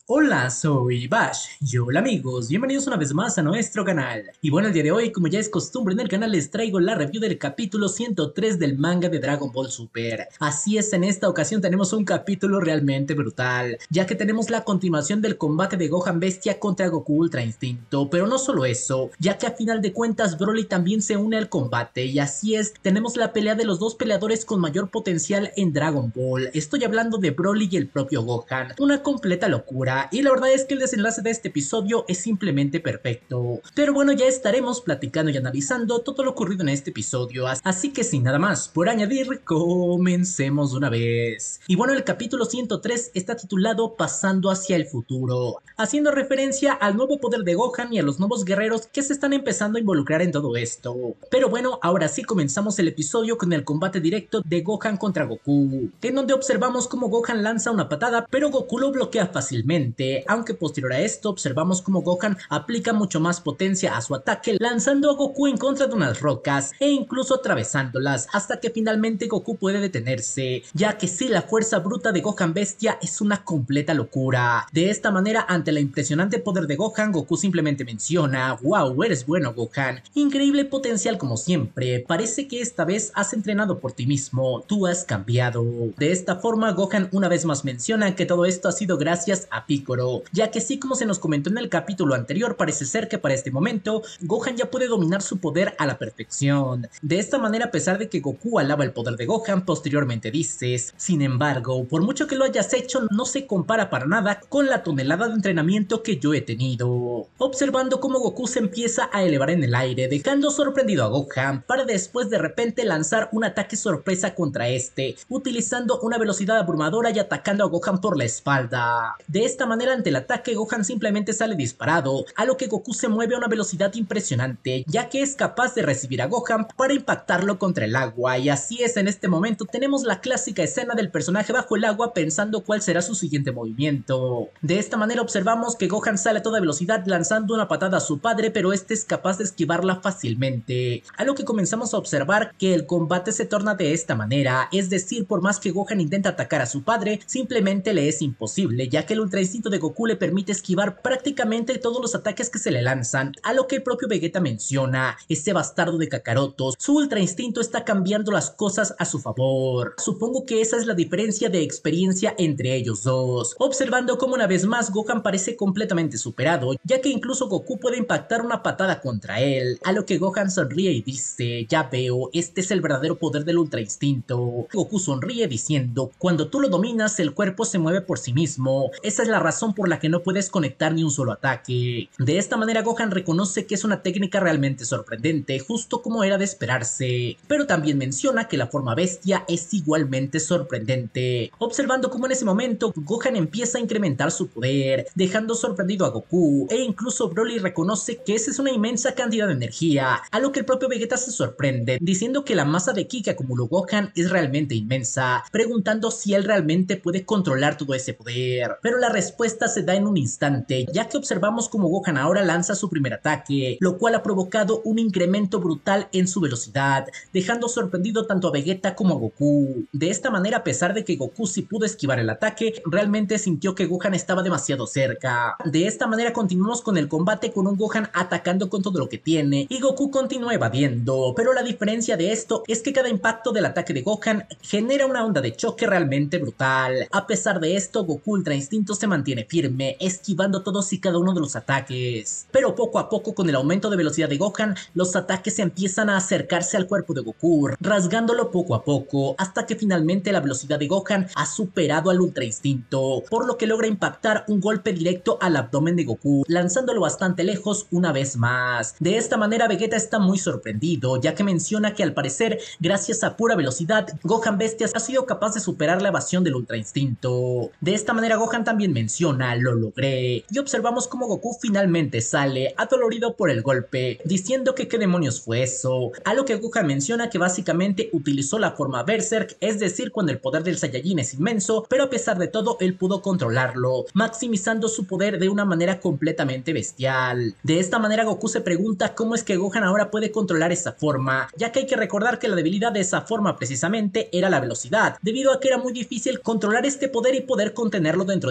Hola, soy Bash y hola amigos, bienvenidos una vez más a nuestro canal. Y bueno, el día de hoy, como ya es costumbre en el canal, les traigo la review del capítulo 103 del manga de Dragon Ball Super. Así es, en esta ocasión tenemos un capítulo realmente brutal, ya que tenemos la continuación del combate de Gohan Bestia contra Goku Ultra Instinto. Pero no solo eso, ya que a final de cuentas Broly también se une al combate, y así es, tenemos la pelea de los dos peleadores con mayor potencial en Dragon Ball. Estoy hablando de Broly y el propio Gohan, una completa locura. Y la verdad es que el desenlace de este episodio es simplemente perfecto. Pero bueno, ya estaremos platicando y analizando todo lo ocurrido en este episodio, así que sin nada más por añadir, comencemos de una vez. Y bueno, el capítulo 103 está titulado Pasando hacia el futuro, haciendo referencia al nuevo poder de Gohan y a los nuevos guerreros que se están empezando a involucrar en todo esto. Pero bueno, ahora sí comenzamos el episodio con el combate directo de Gohan contra Goku, en donde observamos cómo Gohan lanza una patada, pero Goku lo bloquea fácilmente, aunque posterior a esto observamos cómo Gohan aplica mucho más potencia a su ataque, lanzando a Goku en contra de unas rocas e incluso atravesándolas, hasta que finalmente Goku puede detenerse, ya que sí, la fuerza bruta de Gohan Bestia es una completa locura. De esta manera, ante el impresionante poder de Gohan, Goku simplemente menciona: "Wow, eres bueno, Gohan, increíble potencial como siempre, parece que esta vez has entrenado por ti mismo, tú has cambiado". De esta forma, Gohan una vez más menciona que todo esto ha sido gracias a Piccolo, ya que sí, como se nos comentó en el capítulo anterior, parece ser que para este momento Gohan ya puede dominar su poder a la perfección. De esta manera, a pesar de que Goku alaba el poder de Gohan, posteriormente dices: "Sin embargo, por mucho que lo hayas hecho, no se compara para nada con la tonelada de entrenamiento que yo he tenido", observando cómo Goku se empieza a elevar en el aire, dejando sorprendido a Gohan, para después de repente lanzar un ataque sorpresa contra este, utilizando una velocidad abrumadora y atacando a Gohan por la espalda. De esta manera, ante el ataque, Gohan simplemente sale disparado, a lo que Goku se mueve a una velocidad impresionante, ya que es capaz de recibir a Gohan para impactarlo contra el agua. Y así es, en este momento tenemos la clásica escena del personaje bajo el agua pensando cuál será su siguiente movimiento. De esta manera observamos que Gohan sale a toda velocidad lanzando una patada a su padre, pero este es capaz de esquivarla fácilmente, a lo que comenzamos a observar que el combate se torna de esta manera, es decir, por más que Gohan intenta atacar a su padre, simplemente le es imposible, ya que el Ultra Instinto de Goku le permite esquivar prácticamente todos los ataques que se le lanzan, a lo que el propio Vegeta menciona: "Ese bastardo de Kakaroto, su Ultra Instinto está cambiando las cosas a su favor". Supongo que esa es la diferencia de experiencia entre ellos dos, observando cómo una vez más Gohan parece completamente superado, ya que incluso Goku puede impactar una patada contra él, a lo que Gohan sonríe y dice: "Ya veo, este es el verdadero poder del Ultra Instinto". Goku sonríe diciendo: "Cuando tú lo dominas, el cuerpo se mueve por sí mismo, esa es la razón por la que no puedes conectar ni un solo ataque". De esta manera, Gohan reconoce que es una técnica realmente sorprendente, justo como era de esperarse, pero también menciona que la forma bestia es igualmente sorprendente, observando cómo en ese momento Gohan empieza a incrementar su poder, dejando sorprendido a Goku, e incluso Broly reconoce que esa es una inmensa cantidad de energía, a lo que el propio Vegeta se sorprende, diciendo que la masa de ki que acumuló Gohan es realmente inmensa, preguntando si él realmente puede controlar todo ese poder. Pero la respuesta se da en un instante, ya que observamos como Gohan ahora lanza su primer ataque, lo cual ha provocado un incremento brutal en su velocidad, dejando sorprendido tanto a Vegeta como a Goku. De esta manera, a pesar de que Goku sí pudo esquivar el ataque, realmente sintió que Gohan estaba demasiado cerca. De esta manera continuamos con el combate, con un Gohan atacando con todo lo que tiene y Goku continúa evadiendo, pero la diferencia de esto es que cada impacto del ataque de Gohan genera una onda de choque realmente brutal. A pesar de esto, Goku Ultra Instinto se mantiene firme, esquivando todos y cada uno de los ataques. Pero poco a poco, con el aumento de velocidad de Gohan, los ataques empiezan a acercarse al cuerpo de Goku, rasgándolo poco a poco, hasta que finalmente la velocidad de Gohan ha superado al Ultra Instinto, por lo que logra impactar un golpe directo al abdomen de Goku, lanzándolo bastante lejos una vez más. De esta manera, Vegeta está muy sorprendido, ya que menciona que al parecer, gracias a pura velocidad, Gohan Bestia ha sido capaz de superar la evasión del Ultra Instinto. De esta manera, Gohan también menciona: "Lo logré", y observamos cómo Goku finalmente sale adolorido por el golpe, diciendo que qué demonios fue eso, a lo que Gohan menciona que básicamente utilizó la forma Berserk, es decir, cuando el poder del Saiyajin es inmenso, pero a pesar de todo él pudo controlarlo, maximizando su poder de una manera completamente bestial. De esta manera, Goku se pregunta cómo es que Gohan ahora puede controlar esa forma, ya que hay que recordar que la debilidad de esa forma precisamente era la velocidad, debido a que era muy difícil controlar este poder y poder contenerlo dentro de tu cuerpo.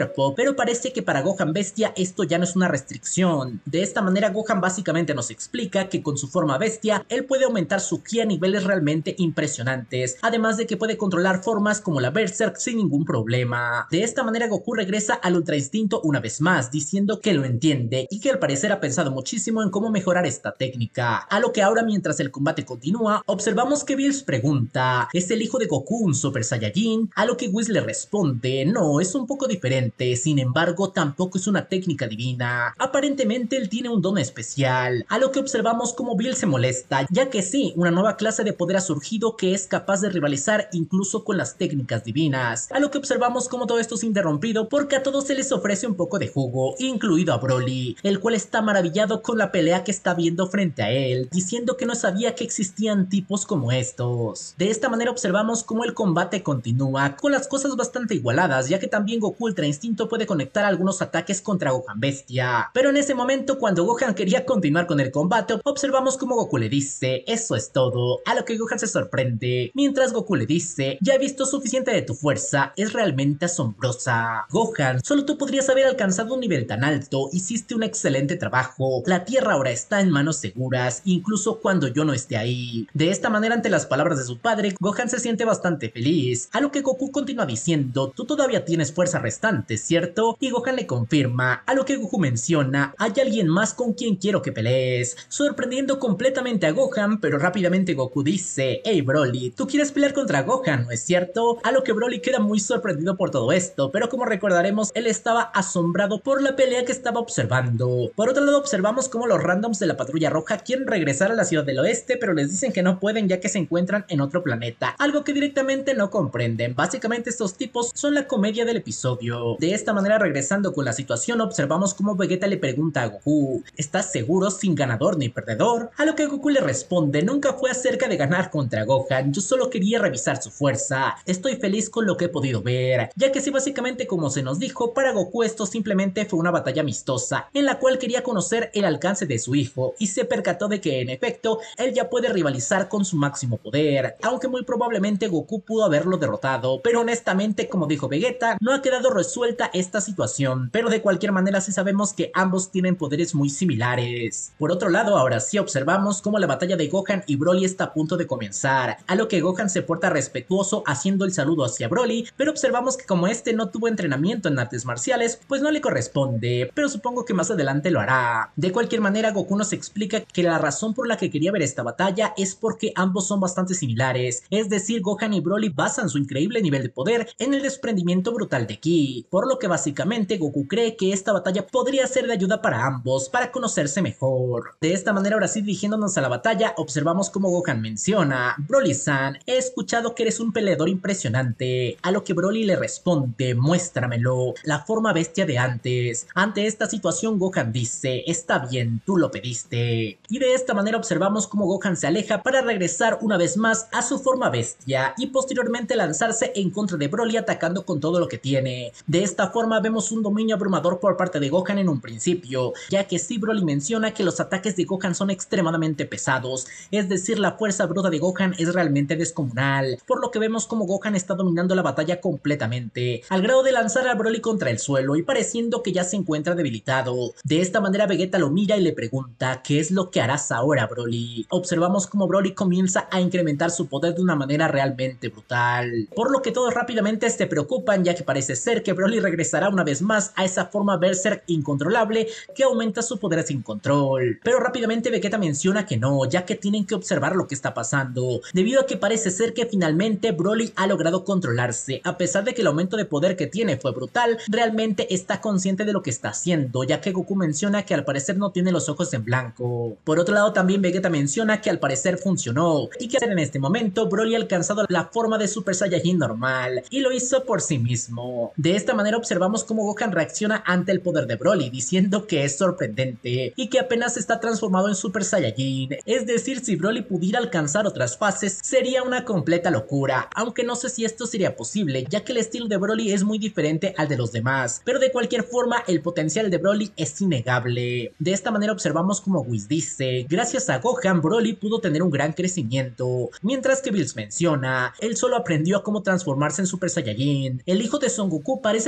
cuerpo, pero parece que para Gohan Bestia esto ya no es una restricción. De esta manera Gohan básicamente nos explica que con su forma bestia, él puede aumentar su ki a niveles realmente impresionantes, además de que puede controlar formas como la Berserk sin ningún problema. De esta manera Goku regresa al Ultra Instinto una vez más, diciendo que lo entiende y que al parecer ha pensado muchísimo en cómo mejorar esta técnica. A lo que ahora, mientras el combate continúa, observamos que Bills pregunta: ¿es el hijo de Goku un Super Saiyajin? A lo que Whis le responde: no, es un poco diferente, sin embargo tampoco es una técnica divina. Aparentemente él tiene un don especial. A lo que observamos cómo Bill se molesta, ya que sí, una nueva clase de poder ha surgido que es capaz de rivalizar incluso con las técnicas divinas. A lo que observamos cómo todo esto es interrumpido porque a todos se les ofrece un poco de jugo, incluido a Broly, el cual está maravillado con la pelea que está viendo frente a él, diciendo que no sabía que existían tipos como estos. De esta manera observamos cómo el combate continúa, con las cosas bastante igualadas, ya que también Goku Ultra Instinto puede conectar algunos ataques contra Gohan Bestia. Pero en ese momento, cuando Gohan quería continuar con el combate, observamos cómo Goku le dice: eso es todo, a lo que Gohan se sorprende, mientras Goku le dice: ya he visto suficiente de tu fuerza, es realmente asombrosa. Gohan, solo tú podrías haber alcanzado un nivel tan alto, hiciste un excelente trabajo, la tierra ahora está en manos seguras, incluso cuando yo no esté ahí. De esta manera, ante las palabras de su padre, Gohan se siente bastante feliz, a lo que Goku continúa diciendo: tú todavía tienes fuerza restante, ¿cierto? Y Gohan le confirma, a lo que Goku menciona: hay alguien más con quien quiero que pelees, sorprendiendo completamente a Gohan, pero rápidamente Goku dice: hey Broly, tú quieres pelear contra Gohan, ¿no es cierto? A lo que Broly queda muy sorprendido por todo esto, pero como recordaremos, él estaba asombrado por la pelea que estaba observando. Por otro lado, observamos cómo los randoms de la Patrulla Roja quieren regresar a la Ciudad del Oeste, pero les dicen que no pueden ya que se encuentran en otro planeta, algo que directamente no comprenden. Básicamente estos tipos son la comedia del episodio. De esta manera, regresando con la situación, observamos cómo Vegeta le pregunta a Goku: ¿estás seguro sin ganador ni perdedor? A lo que Goku le responde: nunca fue acerca de ganar contra Gohan, yo solo quería revisar su fuerza, estoy feliz con lo que he podido ver, ya que sí, básicamente como se nos dijo, para Goku esto simplemente fue una batalla amistosa, en la cual quería conocer el alcance de su hijo, y se percató de que en efecto, él ya puede rivalizar con su máximo poder, aunque muy probablemente Goku pudo haberlo derrotado, pero honestamente, como dijo Vegeta, no ha quedado resuelta esta situación, pero de cualquier manera sí sabemos que ambos tienen poderes muy similares. Por otro lado, ahora sí observamos cómo la batalla de Gohan y Broly está a punto de comenzar, a lo que Gohan se porta respetuoso haciendo el saludo hacia Broly, pero observamos que como este no tuvo entrenamiento en artes marciales, pues no le corresponde, pero supongo que más adelante lo hará. De cualquier manera, Goku nos explica que la razón por la que quería ver esta batalla es porque ambos son bastante similares, es decir, Gohan y Broly basan su increíble nivel de poder en el desprendimiento brutal de ki, por lo que básicamente Goku cree que esta batalla podría ser de ayuda para ambos, para conocerse mejor. De esta manera, ahora sí, dirigiéndonos a la batalla, observamos como Gohan menciona: Broly-san, he escuchado que eres un peleador impresionante, a lo que Broly le responde: muéstramelo, la forma bestia de antes. Ante esta situación, Gohan dice: está bien, tú lo pediste. Y de esta manera observamos cómo Gohan se aleja para regresar una vez más a su forma bestia y posteriormente lanzarse en contra de Broly atacando con todo lo que tiene. De esta forma vemos un dominio abrumador por parte de Gohan en un principio, ya que sí, Broly menciona que los ataques de Gohan son extremadamente pesados, es decir, la fuerza bruta de Gohan es realmente descomunal, por lo que vemos como Gohan está dominando la batalla completamente, al grado de lanzar a Broly contra el suelo y pareciendo que ya se encuentra debilitado. De esta manera Vegeta lo mira y le pregunta: ¿qué es lo que harás ahora, Broly? Observamos como Broly comienza a incrementar su poder de una manera realmente brutal, por lo que todos rápidamente se preocupan, ya que parece ser que Broly regresará una vez más a esa forma Berserk incontrolable que aumenta su poder sin control. Pero rápidamente Vegeta menciona que no, ya que tienen que observar lo que está pasando, debido a que parece ser que finalmente Broly ha logrado controlarse. A pesar de que el aumento de poder que tiene fue brutal, realmente está consciente de lo que está haciendo, ya que Goku menciona que al parecer no tiene los ojos en blanco. Por otro lado, también Vegeta menciona que al parecer funcionó, y que en este momento Broly ha alcanzado la forma de Super Saiyajin normal, y lo hizo por sí mismo. De esta manera observamos cómo Gohan reacciona ante el poder de Broly, diciendo que es sorprendente, y que apenas está transformado en Super Saiyajin. Es decir, si Broly pudiera alcanzar otras fases, sería una completa locura, aunque no sé si esto sería posible, ya que el estilo de Broly es muy diferente al de los demás, pero de cualquier forma el potencial de Broly es innegable. De esta manera observamos como Whis dice: gracias a Gohan, Broly pudo tener un gran crecimiento, mientras que Bills menciona: él solo aprendió a cómo transformarse en Super Saiyajin. El hijo de Son Goku parece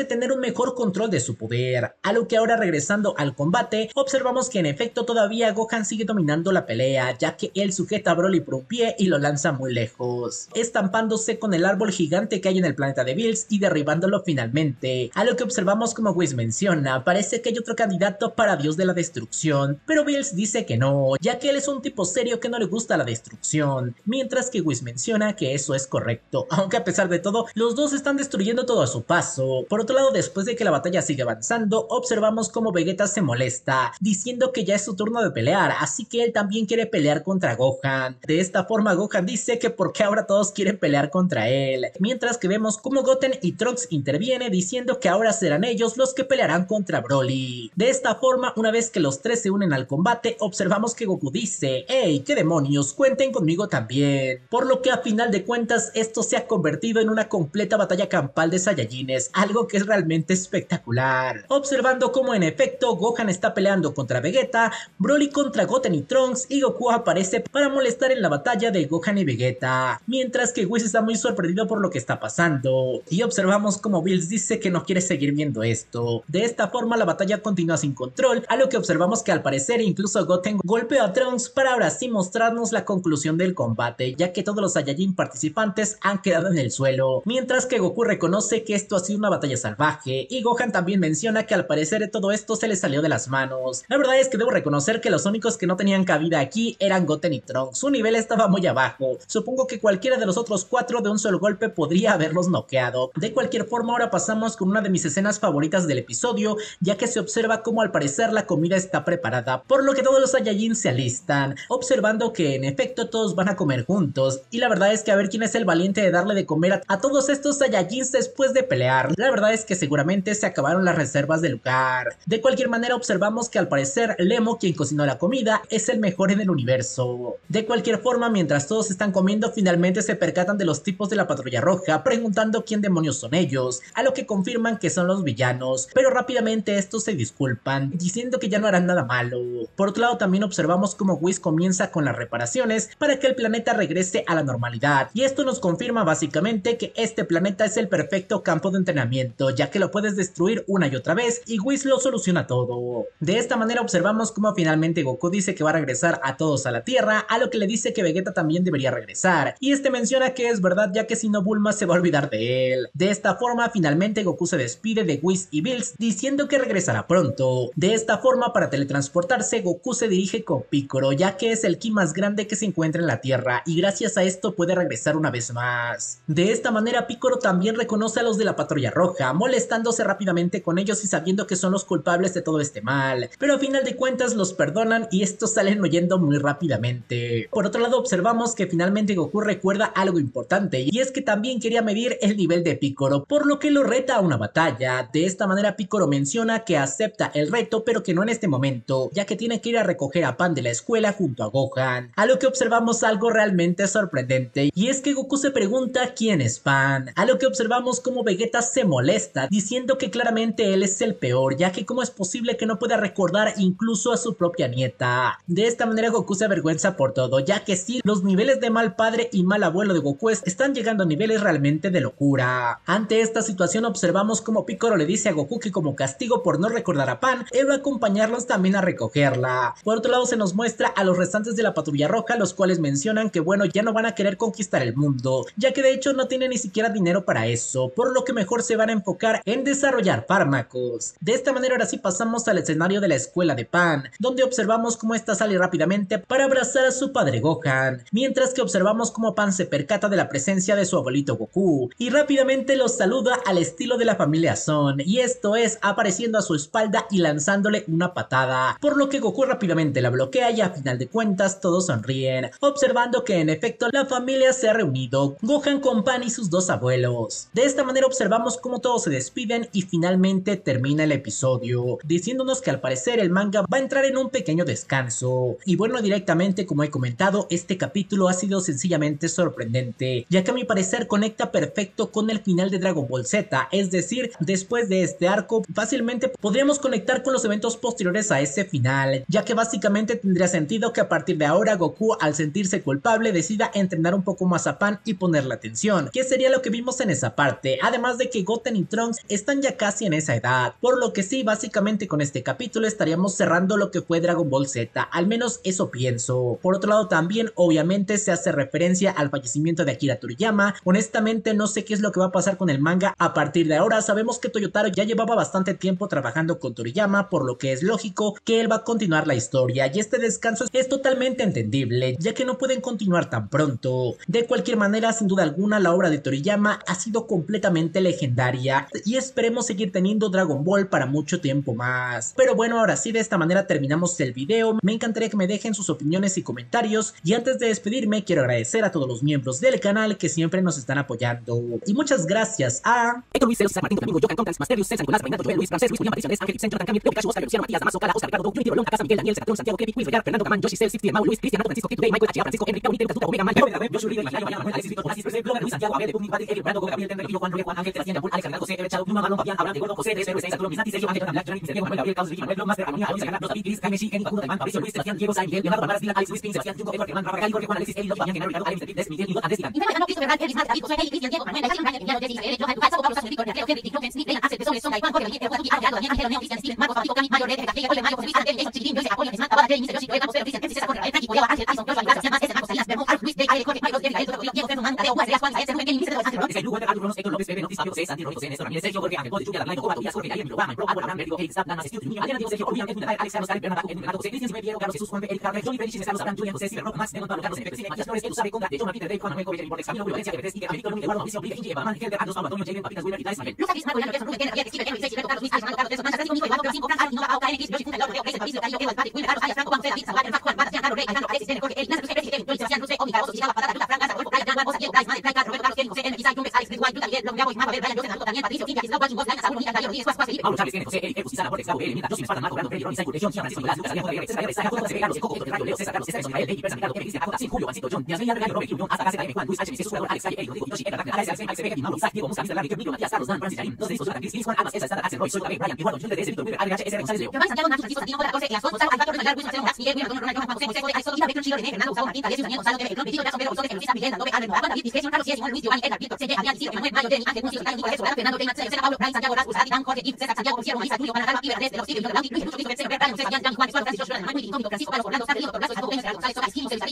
tener un mejor control de su poder, a lo que ahora regresando al combate, observamos que en efecto todavía Gohan sigue dominando la pelea, ya que él sujeta a Broly por un pie y lo lanza muy lejos, estampándose con el árbol gigante que hay en el planeta de Bills y derribándolo finalmente, a lo que observamos como Whis menciona, parece que hay otro candidato para Dios de la Destrucción, pero Bills dice que no, ya que él es un tipo serio que no le gusta la destrucción, mientras que Whis menciona que eso es correcto, aunque a pesar de todo, los dos están destruyendo todo a su paso. Por otro lado, después de que la batalla sigue avanzando, observamos como Vegeta se molesta, diciendo que ya es su turno de pelear, así que él también quiere pelear contra Gohan. De esta forma, Gohan dice que porque ahora todos quieren pelear contra él, mientras que vemos como Goten y Trunks interviene diciendo que ahora serán ellos los que pelearán contra Broly. De esta forma, una vez que los tres se unen al combate, observamos que Goku dice: "Hey, qué demonios, cuenten conmigo también", por lo que a final de cuentas esto se ha convertido en una completa batalla campal de Saiyajines, algo que es realmente espectacular, observando como en efecto Gohan está peleando contra Vegeta, Broly contra Goten y Trunks, y Goku aparece para molestar en la batalla de Gohan y Vegeta, mientras que Whis está muy sorprendido por lo que está pasando, y observamos como Bills dice que no quiere seguir viendo esto. De esta forma la batalla continúa sin control, a lo que observamos que al parecer incluso Goten golpea a Trunks para ahora sí mostrarnos la conclusión del combate, ya que todos los Saiyajin participantes han quedado en el suelo, mientras que Goku reconoce que esto ha sido una batalla salvaje, y Gohan también menciona que al parecer todo esto se le salió de las manos. La verdad es que debo reconocer que los únicos que no tenían cabida aquí eran Goten y Trunks, su nivel estaba muy abajo, supongo que cualquiera de los otros cuatro de un solo golpe podría haberlos noqueado. De cualquier forma, ahora pasamos con una de mis escenas favoritas del episodio, ya que se observa como al parecer la comida está preparada, por lo que todos los Saiyajin se alistan, observando que en efecto todos van a comer juntos, y la verdad es que a ver quién es el valiente de darle de comer a todos estos Saiyajins después de pelear. La verdad es que seguramente se acabaron las reservas del lugar. De cualquier manera observamos que al parecer Lemo, quien cocinó la comida, es el mejor en el universo. De cualquier forma, mientras todos están comiendo, finalmente se percatan de los tipos de la Patrulla Roja, preguntando quién demonios son ellos, a lo que confirman que son los villanos, pero rápidamente estos se disculpan, diciendo que ya no harán nada malo. Por otro lado, también observamos cómo Whis comienza con las reparaciones para que el planeta regrese a la normalidad, y esto nos confirma básicamente que este planeta es el perfecto campo de entrenamiento, ya que lo puedes destruir una y otra vez y Whis lo soluciona todo. De esta manera observamos cómo finalmente Goku dice que va a regresar a todos a la Tierra, a lo que le dice que Vegeta también debería regresar, y este menciona que es verdad, ya que si no Bulma se va a olvidar de él. De esta forma finalmente Goku se despide de Whis y Bills diciendo que regresará pronto. De esta forma, para teletransportarse, Goku se dirige con Piccolo, ya que es el ki más grande que se encuentra en la Tierra, y gracias a esto puede regresar una vez más. De esta manera Piccolo también reconoce a los de la Patrulla Roja, molestándose rápidamente con ellos y sabiendo que son los culpables de todo este mal, pero a final de cuentas los perdonan y estos salen huyendo muy rápidamente. Por otro lado observamos que finalmente Goku recuerda algo importante, y es que también quería medir el nivel de Piccolo, por lo que lo reta a una batalla. De esta manera Piccolo menciona que acepta el reto, pero que no en este momento, ya que tiene que ir a recoger a Pan de la escuela junto a Gohan, a lo que observamos algo realmente sorprendente, y es que Goku se pregunta quién es Pan, a lo que observamos como Vegeta se molesta, diciendo que claramente él es el peor, ya que cómo es posible que no pueda recordar incluso a su propia nieta. De esta manera Goku se avergüenza por todo, ya que sí, los niveles de mal padre y mal abuelo de Goku están llegando a niveles realmente de locura. Ante esta situación observamos como Piccolo le dice a Goku que como castigo por no recordar a Pan, él va a acompañarlos también a recogerla. Por otro lado se nos muestra a los restantes de la Patrulla Roja, los cuales mencionan que bueno, ya no van a querer conquistar el mundo, ya que de hecho no tienen ni siquiera dinero para eso, por lo que mejor se van a enfocar en desarrollar fármacos. De esta manera ahora sí pasamos al escenario de la escuela de Pan, donde observamos cómo esta sale rápidamente para abrazar a su padre Gohan, mientras que observamos cómo Pan se percata de la presencia de su abuelito Goku, y rápidamente los saluda al estilo de la familia Son, y esto es apareciendo a su espalda y lanzándole una patada, por lo que Goku rápidamente la bloquea y a final de cuentas todos sonríen, observando que en efecto la familia se ha reunido, Gohan con Pan y sus dos abuelos. De esta manera observamos cómo todos se despiden y finalmente termina el episodio, diciéndonos que al parecer el manga va a entrar en un pequeño descanso. Y bueno, directamente como he comentado, este capítulo ha sido sencillamente sorprendente, ya que a mi parecer conecta perfecto con el final de Dragon Ball Z, es decir, después de este arco fácilmente podríamos conectar con los eventos posteriores a ese final, ya que básicamente tendría sentido que a partir de ahora Goku, al sentirse culpable, decida entrenar un poco más a Pan y ponerle atención, que sería lo que vimos en esa parte, además de que Goten y Trunks Trunks están ya casi en esa edad, por lo que sí, básicamente con este capítulo estaríamos cerrando lo que fue Dragon Ball Z, al menos eso pienso. Por otro lado también obviamente se hace referencia al fallecimiento de Akira Toriyama. Honestamente no sé qué es lo que va a pasar con el manga a partir de ahora. Sabemos que Toyotaro ya llevaba bastante tiempo trabajando con Toriyama, por lo que es lógico que él va a continuar la historia, y este descanso es totalmente entendible, ya que no pueden continuar tan pronto. De cualquier manera, sin duda alguna, la obra de Toriyama ha sido completamente legendaria y esperemos seguir teniendo Dragon Ball para mucho tiempo más. Pero bueno, ahora sí, de esta manera terminamos el video. Me encantaría que me dejen sus opiniones y comentarios, y antes de despedirme quiero agradecer a todos los miembros del canal que siempre nos están apoyando, y muchas gracias a Héctor Luis, César Martín, Domingo, Johan, Contans, Masterius, César, Nicolás, Reinaldo, Joel, Luis, Francés, Luis, William, Patricia, Ángel, Vicente, Jonathan, Camil, Pikachu, Oscar, Luciano, Matías, Damaso, Cala, Oscar, Ricardo, Junior, Longa, Casa, Miguel, Daniel, Sergio, Santiago, Kevin, Luis, Vergar, Fernando Camán, Yoshi, Cel, Steve, Mau, Luis, Cristian, Francisco, Kevin, Michael, H. Francisco, Enrique, Kauri, Tazuta, Omega, Man, Joshua, Río, Imaginario, Alexis, Víctor, Francis, Blogger, Luis, Santiago, Abel, Pugni, Patrick, Brando, Gabriel, Tenerife, Juan, Juan, Ángel, Sebastián, Yabul, Alex, Alejandro, José, Chao, Pluma, Marlon, Fabián, Abraham, de Gordo, José, de Cero, Saturno, Misnati, Sergio, Ángel, Black, Johnny, Sergio, Manuel, Gabriel, Caos, Vicky, Manuel, Master, Armonía, Luis, Alejandro, David, Cris, Jaime, Shi, Eni, Kuno, Demán, Mauricio, Luis, Sebastián, Diego, Sai, Miguel, Leonardo, Bárbara, Dylan, Alex, Luis, Pin, Sebastián, Junco, Edward, Germán, Rafael, Jorge, Juan, Alexis, Eli, Fabián, Genaro, Ricardo, Alex, David, Miguel, Miguel, Andrés, Dylan.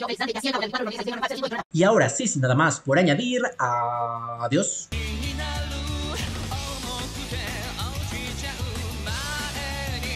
Y ahora sí, sin nada más por añadir, adiós.